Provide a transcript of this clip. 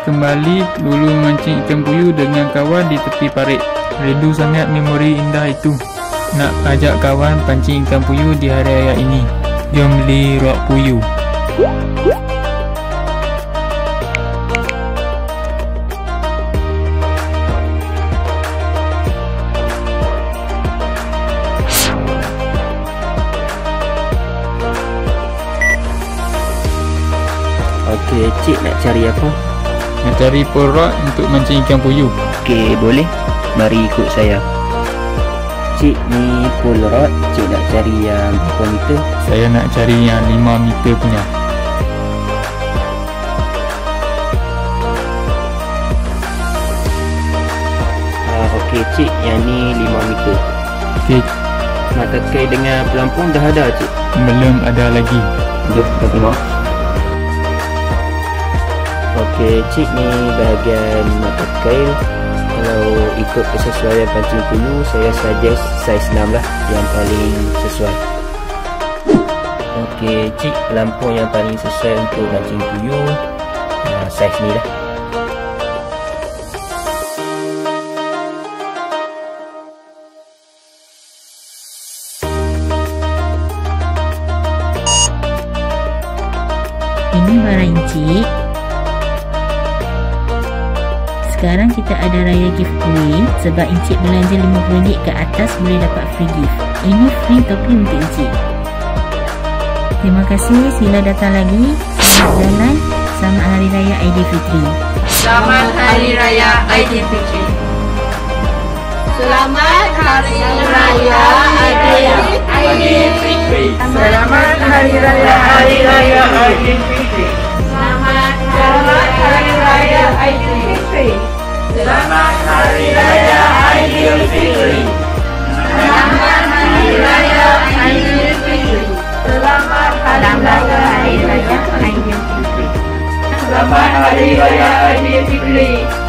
kembali dulu memancing ikan puyuh dengan kawan di tepi parit. Rindu sangat memori indah itu. Nak ajak kawan pancing ikan puyuh di hari raya ini. Jom beli rok puyuh. Okey, cik nak cari apa? Nak cari pole rod untuk mancing ikan puyuh. Okey, boleh. Mari ikut saya. Cik, ni pole rod. Cik nak cari yang berapa meter? Saya nak cari yang 5 meter punya. Okey, cik, yang ni 5 meter. Okey, Mata kail dengan pelampung dah ada, cik? belum ada lagi. Jom kita tengok. Okey, cik, ni bahagian mata kail. Kalau ikut kesesuaian pancing puyuh, saya suggest saiz 6 lah yang paling sesuai. Okey, cik, pelampung yang paling sesuai untuk pancing puyuh saiz ni lah. Ini barang Encik. Sekarang kita ada raya giveaway. Sebab Encik belanja RM50 ke atas boleh dapat free gift. Ini free topi untuk Encik. Terima kasih. Sila datang lagi. Selamat jalan. Selamat Hari Raya Aidilfitri. Selamat Hari Raya Aidilfitri. Selamat Hari Raya Aidilfitri. Selamat Hari Raya Aidilfitri. Selamat Hari Raya Aidilfitri. Selamat Hari Raya Aidilfitri. Selamat Hari Raya Aidilfitri. Selamat Hari Raya Aidilfitri. Selamat Hari Raya Aidilfitri.